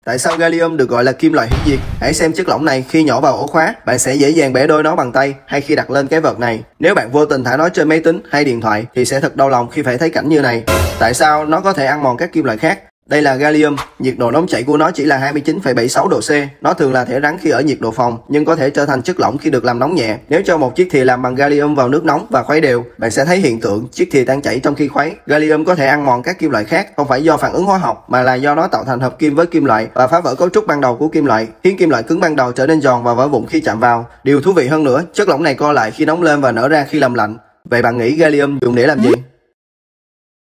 Tại sao gallium được gọi là kim loại hủy diệt? Hãy xem chất lỏng này khi nhỏ vào ổ khóa, bạn sẽ dễ dàng bẻ đôi nó bằng tay hay khi đặt lên cái vợt này. Nếu bạn vô tình thả nó trên máy tính hay điện thoại thì sẽ thật đau lòng khi phải thấy cảnh như này. Tại sao nó có thể ăn mòn các kim loại khác? Đây là gallium, nhiệt độ nóng chảy của nó chỉ là 29,76 độ C. Nó thường là thể rắn khi ở nhiệt độ phòng, nhưng có thể trở thành chất lỏng khi được làm nóng nhẹ. Nếu cho một chiếc thìa làm bằng gallium vào nước nóng và khuấy đều, bạn sẽ thấy hiện tượng chiếc thìa tan chảy trong khi khuấy. Gallium có thể ăn mòn các kim loại khác, không phải do phản ứng hóa học mà là do nó tạo thành hợp kim với kim loại và phá vỡ cấu trúc ban đầu của kim loại, khiến kim loại cứng ban đầu trở nên giòn và vỡ vụn khi chạm vào. Điều thú vị hơn nữa, chất lỏng này co lại khi nóng lên và nở ra khi làm lạnh. Vậy bạn nghĩ gallium dùng để làm gì?